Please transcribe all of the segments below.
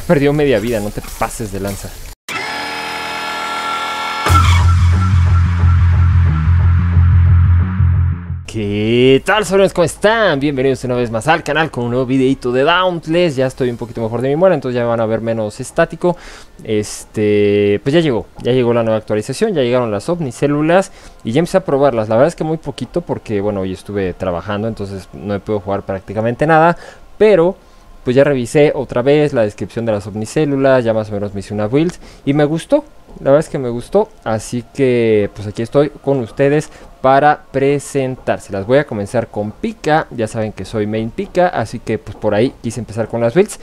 perdió media vida, no te pases de lanza. ¿Qué tal, sobrinos? ¿Cómo están? Bienvenidos una vez más al canal con un nuevo videito de Dauntless. Ya estoy un poquito mejor de mi muela, entonces ya me van a ver menos estático. Pues ya llegó la nueva actualización, ya llegaron las omnicélulas y ya empecé a probarlas. La verdad es que muy poquito porque, bueno, hoy estuve trabajando, entonces no he podido jugar prácticamente nada. Pero, pues ya revisé otra vez la descripción de las omnicélulas, ya más o menos me hice una build y me gustó. La verdad es que me gustó, así que pues aquí estoy con ustedes para presentarse. Las voy a comenzar con P.I.K.A. Ya saben que soy main P.I.K.A., así que pues por ahí quise empezar con las builds.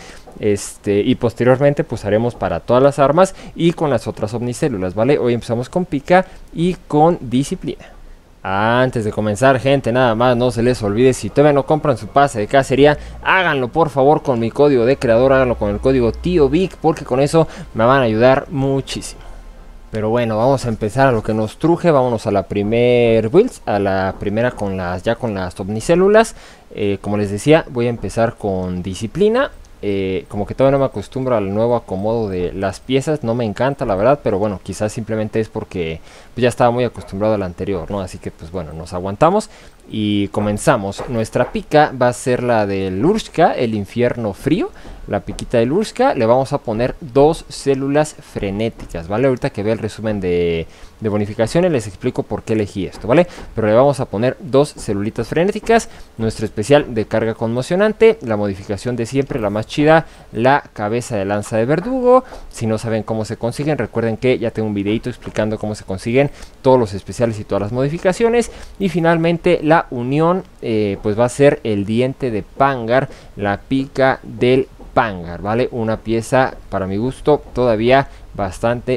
Y posteriormente pues haremos para todas las armas y con las otras omnicélulas, ¿vale? Hoy empezamos con P.I.K.A. y con disciplina. Antes de comenzar, gente, nada más no se les olvide, si todavía no compran su pase de cacería, háganlo por favor con mi código de creador, háganlo con el código TioVic, porque con eso me van a ayudar muchísimo. Pero bueno, vamos a empezar a lo que nos truje. Vámonos a la primer build, a la primera con las omnicélulas. Como les decía, voy a empezar con disciplina. Como que todavía no me acostumbro al nuevo acomodo de las piezas, no me encanta la verdad, pero bueno, quizás simplemente es porque pues, ya estaba muy acostumbrado al anterior, ¿no? Así que pues bueno, nos aguantamos y comenzamos. Nuestra pica va a ser la del Urshka, el infierno frío. La piquita del Urshka, le vamos a poner 2 células frenéticas, ¿vale? Ahorita que vea el resumen de bonificaciones les explico por qué elegí esto, ¿vale? Pero le vamos a poner 2 celulitas frenéticas. Nuestro especial de carga conmocionante, la modificación de siempre, la más chida, la cabeza de lanza de verdugo. Si no saben cómo se consiguen, recuerden que ya tengo un videito explicando cómo se consiguen todos los especiales y todas las modificaciones. Y finalmente la unión, pues va a ser el diente de Pangar, la pica del Pangar, ¿vale? Una pieza para mi gusto todavía bastante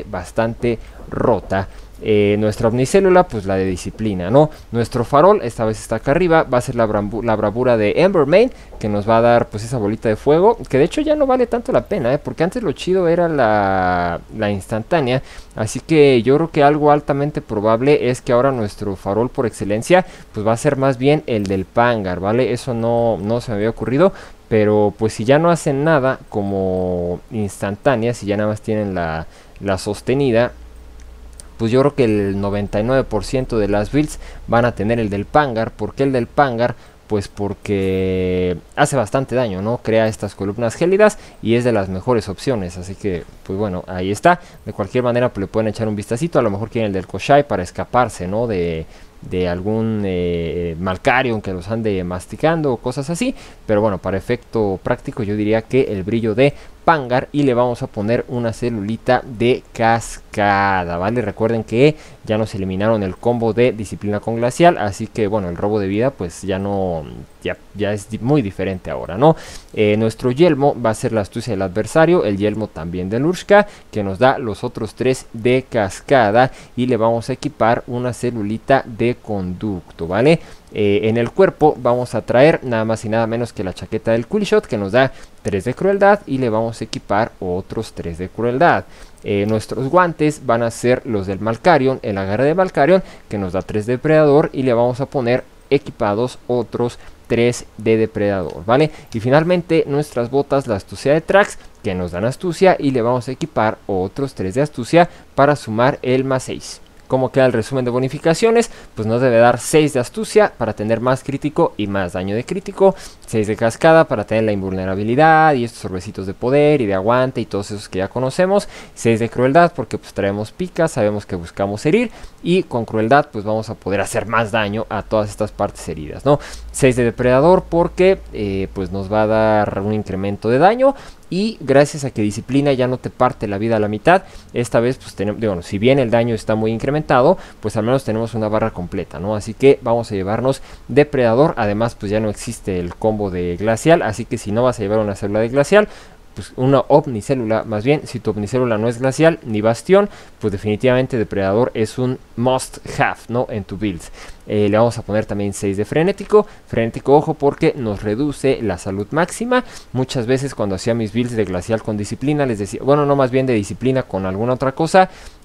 rota. Nuestra omnicélula, pues la de disciplina, ¿no? Nuestro farol, esta vez está acá arriba, va a ser la bravura de Embermane, que nos va a dar pues esa bolita de fuego, que de hecho ya no vale tanto la pena, porque antes lo chido era la instantánea, así que yo creo que algo altamente probable es que ahora nuestro farol por excelencia, pues va a ser más bien el del Pangar, ¿vale? Eso no se me había ocurrido. Pero pues si ya no hacen nada como instantánea, si ya nada más tienen la sostenida, pues yo creo que el 99% de las builds van a tener el del Pangar. ¿Por qué el del Pangar? Pues porque hace bastante daño, ¿no? Crea estas columnas gélidas y es de las mejores opciones. Así que, pues bueno, ahí está. De cualquier manera, pues le pueden echar un vistacito. A lo mejor quieren el del Koshai para escaparse, ¿no? De algún Malcarion que los ande masticando o cosas así. Pero bueno, para efecto práctico yo diría que el brillo de Pangar, y le vamos a poner una celulita de cascada, ¿vale? Recuerden que ya nos eliminaron el combo de disciplina con glacial, así que bueno, el robo de vida pues ya no, ya es muy diferente ahora, ¿no? Nuestro yelmo va a ser la astucia del adversario, el yelmo también del Urshka, que nos da los otros 3 de cascada, y le vamos a equipar una celulita de conducto, ¿vale? En el cuerpo vamos a traer nada más y nada menos que la chaqueta del Quillshot, que nos da 3 de crueldad, y le vamos a equipar otros 3 de crueldad. Nuestros guantes van a ser los del Malcarion, el agarre de Malcarion, que nos da 3 de depredador, y le vamos a poner equipados otros 3 de depredador, ¿vale? Y finalmente nuestras botas, la astucia de Trax, que nos dan astucia, y le vamos a equipar otros 3 de astucia para sumar el más 6. ¿Cómo queda el resumen de bonificaciones? Pues nos debe dar 6 de astucia para tener más crítico y más daño de crítico, 6 de cascada para tener la invulnerabilidad y estos sorbecitos de poder y de aguante y todos esos que ya conocemos, 6 de crueldad porque pues traemos picas, sabemos que buscamos herir, y con crueldad pues vamos a poder hacer más daño a todas estas partes heridas, ¿no? 6 de depredador porque pues nos va a dar un incremento de daño. Y gracias a que disciplina ya no te parte la vida a la mitad, esta vez pues tenemos, bueno, si bien el daño está muy incrementado, pues al menos tenemos una barra completa, ¿no? Así que vamos a llevarnos depredador. Además pues ya no existe el combo de glacial, así que si no vas a llevar una célula de glacial, pues una omnicélula, más bien, si tu omnicélula no es glacial ni bastión, pues definitivamente depredador es un must have, ¿no? En tu build. Le vamos a poner también 6 de frenético. Frenético, ojo, porque nos reduce la salud máxima. Muchas veces cuando hacía mis builds de glacial con disciplina les decía, bueno, no, más bien de disciplina con alguna otra cosa,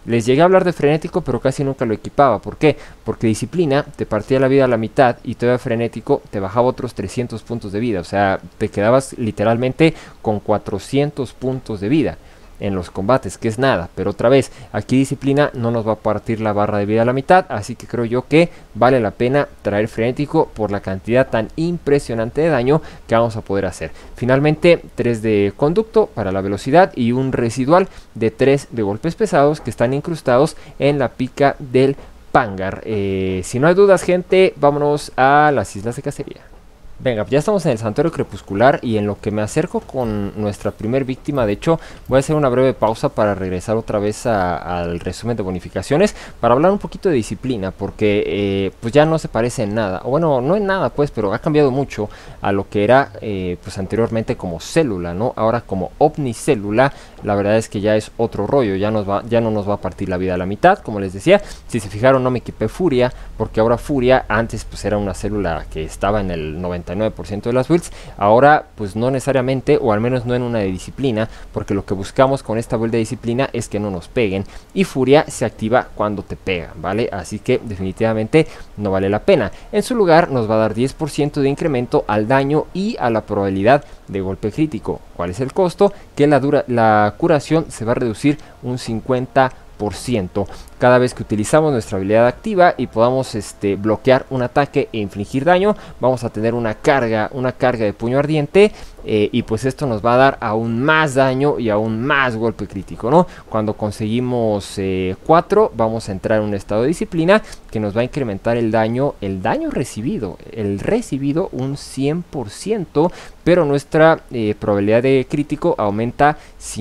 Les llegué a hablar de frenético, pero casi nunca lo equipaba. ¿Por qué? Porque disciplina te partía la vida a la mitad y todavía frenético te bajaba otros 300 puntos de vida. O sea, te quedabas literalmente con 400 puntos de vida en los combates, que es nada. Pero otra vez, aquí disciplina no nos va a partir la barra de vida a la mitad, así que creo yo que vale la pena traer frenético por la cantidad tan impresionante de daño que vamos a poder hacer. Finalmente, 3 de conducto para la velocidad y un residual de 3 de golpes pesados que están incrustados en la pica del Pangar. Si no hay dudas, gente, vámonos a las islas de cacería. Venga, ya estamos en el santuario crepuscular y en lo que me acerco con nuestra primer víctima. De hecho, voy a hacer una breve pausa para regresar otra vez al resumen de bonificaciones para hablar un poquito de disciplina, porque pues ya no se parece en nada, o bueno, no en nada pues, pero ha cambiado mucho a lo que era pues anteriormente como célula, ¿no? Ahora como omnicélula, la verdad es que ya es otro rollo, ya no nos va a partir la vida a la mitad, como les decía. Si se fijaron, no me equipé Furia, porque ahora Furia antes pues era una célula que estaba en el 99% de las builds, ahora pues no necesariamente, o al menos no en una de disciplina, porque lo que buscamos con esta build de disciplina es que no nos peguen, y Furia se activa cuando te pegan, ¿vale? Así que definitivamente no vale la pena. En su lugar nos va a dar 10% de incremento al daño y a la probabilidad de golpe crítico. ¿Cuál es el costo? Que la curación se va a reducir un 50% cada vez que utilizamos nuestra habilidad activa y podamos bloquear un ataque e infligir daño. Vamos a tener una carga de puño ardiente, y pues esto nos va a dar aún más daño y aún más golpe crítico, ¿no? Cuando conseguimos 4, vamos a entrar en un estado de disciplina que nos va a incrementar el daño recibido un 100%, pero nuestra probabilidad de crítico aumenta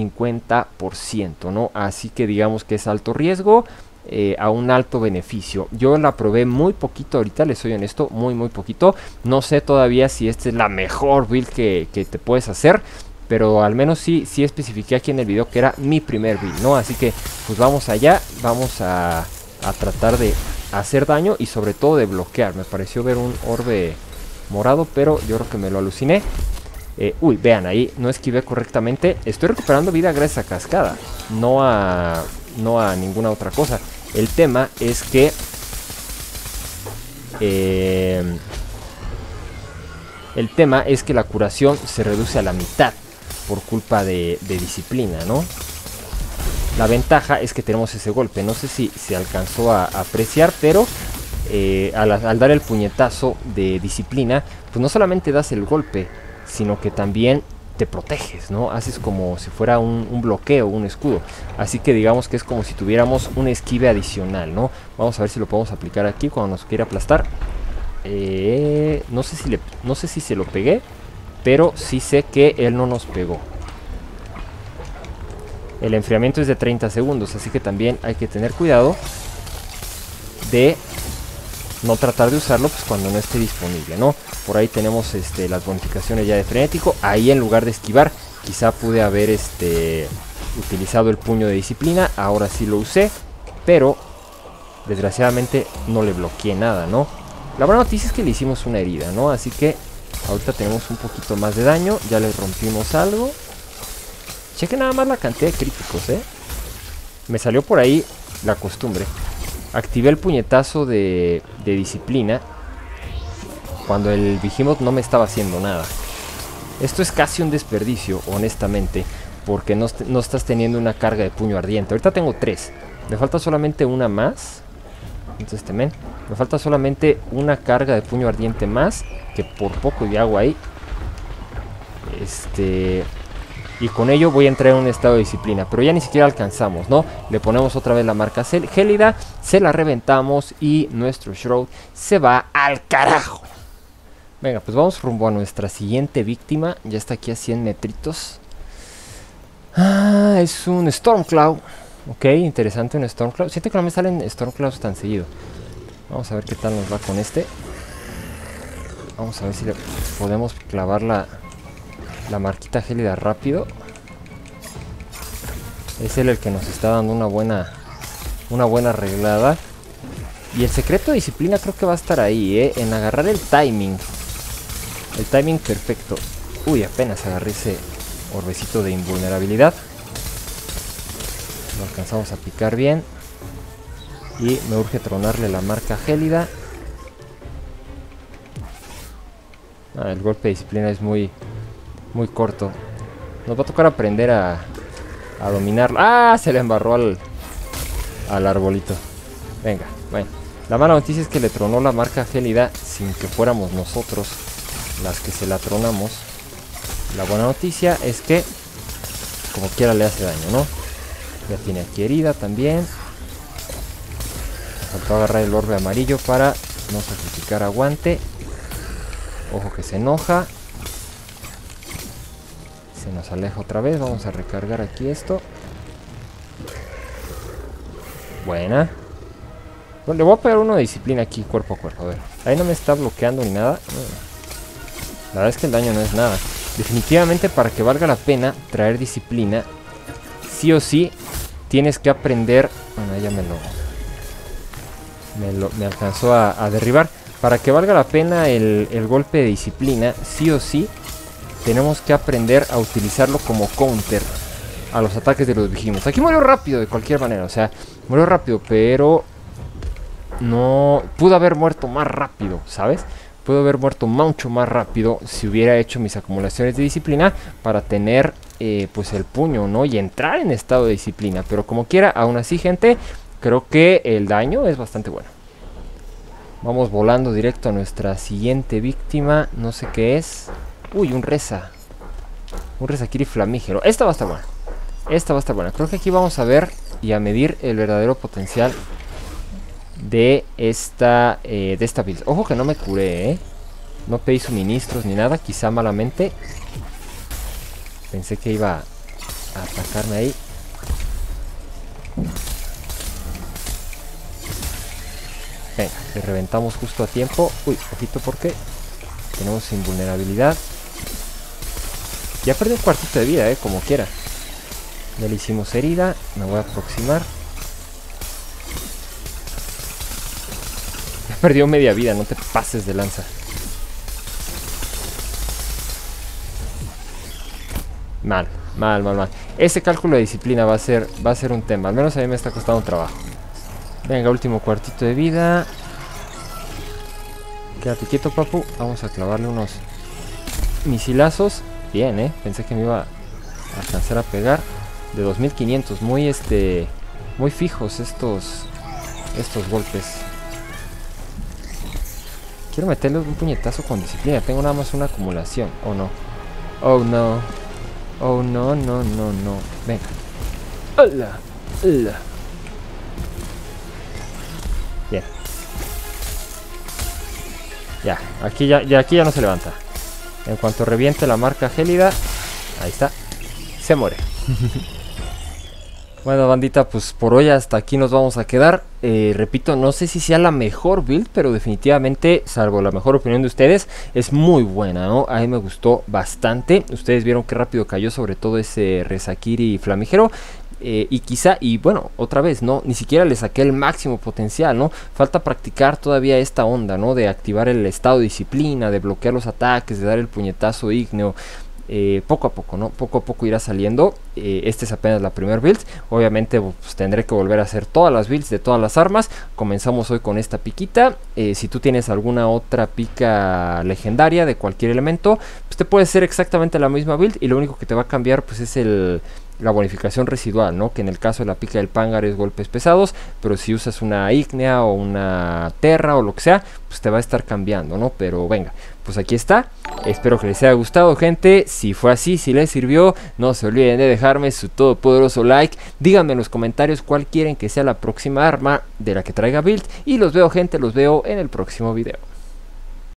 50%, ¿no? Así que digamos que es alto riesgo a un alto beneficio. Yo la probé muy poquito ahorita, les soy honesto, muy poquito. No sé todavía si esta es la mejor build que te puedes hacer, pero al menos sí especifiqué aquí en el video que era mi primer build, ¿no? Así que pues vamos allá, vamos a tratar de hacer daño y sobre todo de bloquear. Me pareció ver un orbe morado, pero yo creo que me lo aluciné. Uy, vean, ahí no esquivé correctamente. Estoy recuperando vida gracias a cascada, no a ninguna otra cosa. El tema es que la curación se reduce a la mitad por culpa de disciplina, ¿no? La ventaja es que tenemos ese golpe. No sé si se alcanzó a apreciar, pero al dar el puñetazo de disciplina, pues no solamente das el golpe, sino que también te proteges, ¿no? Haces como si fuera un bloqueo, un escudo. Así que digamos que es como si tuviéramos un esquive adicional, ¿no? Vamos a ver si lo podemos aplicar aquí cuando nos quiera aplastar. No sé si se lo pegué, pero sí sé que él no nos pegó. El enfriamiento es de 30 segundos, así que también hay que tener cuidado de no tratar de usarlo pues cuando no esté disponible, ¿no? Por ahí tenemos las bonificaciones ya de frenético. Ahí en lugar de esquivar quizá pude haber utilizado el puño de disciplina. Ahora sí lo usé, pero desgraciadamente no le bloqueé nada, ¿no? La buena noticia es que le hicimos una herida, ¿no? Así que ahorita tenemos un poquito más de daño. Ya le rompimos algo. Cheque nada más la cantidad de críticos, me salió por ahí la costumbre. Activé el puñetazo de disciplina cuando el Behemoth no me estaba haciendo nada. Esto es casi un desperdicio, honestamente, porque no estás teniendo una carga de puño ardiente. Ahorita tengo 3. Me falta solamente una más. Entonces me falta solamente una carga de puño ardiente más, que por poco y hago ahí. Y con ello voy a entrar en un estado de disciplina. Pero ya ni siquiera alcanzamos, ¿no? Le ponemos otra vez la marca gélida, se la reventamos y nuestro Shroud se va al carajo. Venga, pues vamos rumbo a nuestra siguiente víctima. Ya está aquí a 100 metritos. Es un Stormcloud. Ok, interesante un Stormcloud. Siento que no me salen Stormclouds tan seguido. Vamos a ver qué tal nos va con este. Vamos a ver si le podemos clavar la marquita gélida rápido. Es él el que nos está dando una buena arreglada. Y el secreto de disciplina creo que va a estar ahí, en agarrar el timing. El timing perfecto. Uy, apenas agarré ese orbecito de invulnerabilidad. Lo alcanzamos a picar bien. Y me urge tronarle la marca gélida. El golpe de disciplina es muy corto. Nos va a tocar aprender a dominarlo. ¡Ah! Se le embarró al arbolito. Venga, bueno. La mala noticia es que le tronó la marca gélida sin que fuéramos nosotros las que se la tronamos. La buena noticia es que como quiera le hace daño, ¿no? Ya tiene aquí herida también. Faltó agarrar el orbe amarillo para no sacrificar aguante. Ojo que se enoja. Se nos aleja otra vez. Vamos a recargar aquí esto. Buena. Bueno, le voy a pegar uno de disciplina aquí cuerpo a cuerpo. A ver. Ahí no me está bloqueando ni nada. La verdad es que el daño no es nada. Definitivamente para que valga la pena traer disciplina, sí o sí tienes que aprender. Bueno, ya me alcanzó a derribar. Para que valga la pena el golpe de disciplina, sí o sí tenemos que aprender a utilizarlo como counter a los ataques de los Behemoths. Aquí murió rápido de cualquier manera, o sea, murió rápido, pero no pudo haber muerto más rápido, ¿sabes? Pudo haber muerto mucho más rápido si hubiera hecho mis acumulaciones de disciplina para tener pues el puño, ¿no? Y entrar en estado de disciplina. Pero como quiera, aún así, gente, creo que el daño es bastante bueno. Vamos volando directo a nuestra siguiente víctima. No sé qué es. Uy, un Reza. Un Rezakiri flamígero. Esta va a estar buena. Esta va a estar buena. Creo que aquí vamos a ver y a medir el verdadero potencial de esta build. Ojo que no me curé, no pedí suministros ni nada, quizá malamente. Pensé que iba a atacarme ahí. Venga, le reventamos justo a tiempo. Uy, ojito porque tenemos invulnerabilidad. Ya perdí un cuartito de vida, como quiera. Ya le hicimos herida, me voy a aproximar. Perdió media vida, no te pases de lanza. Mal. Ese cálculo de disciplina va a ser un tema. Al menos a mí me está costando un trabajo. Venga, último cuartito de vida. Quédate quieto, papu. Vamos a clavarle unos misilazos. Bien, pensé que me iba a alcanzar a pegar. De 2500. Muy fijos estos golpes. Quiero meterle un puñetazo con disciplina. Tengo nada más una acumulación. Oh no. Oh no. Oh no, no. Venga. ¡Hola! ¡Hola! Bien. Ya. Aquí ya no se levanta. En cuanto reviente la marca gélida. Ahí está. Se muere. Bueno, bandita, pues por hoy hasta aquí nos vamos a quedar. Repito, no sé si sea la mejor build, pero definitivamente, salvo la mejor opinión de ustedes, es muy buena, ¿no? A mí me gustó bastante. Ustedes vieron qué rápido cayó sobre todo ese Rezakiri flamígero. Y bueno, otra vez, ¿no? Ni siquiera le saqué el máximo potencial, ¿no? Falta practicar todavía esta onda, ¿no? De activar el estado de disciplina, de bloquear los ataques, de dar el puñetazo ígneo. Poco a poco, ¿no? Poco a poco irá saliendo. Este es apenas la primera build. Obviamente pues, tendré que volver a hacer todas las builds de todas las armas. Comenzamos hoy con esta piquita. Si tú tienes alguna otra pica legendaria de cualquier elemento, pues te puede ser exactamente la misma build. Y lo único que te va a cambiar pues es la bonificación residual, ¿no? Que en el caso de la pica del Pangar es golpes pesados, pero si usas una ígnea o una terra o lo que sea, pues te va a estar cambiando, ¿no? Pero venga, pues aquí está. Espero que les haya gustado, gente. Si fue así, si les sirvió, no se olviden de dejarme su todopoderoso like. Díganme en los comentarios cuál quieren que sea la próxima arma de la que traiga build. Y los veo, gente, los veo en el próximo video.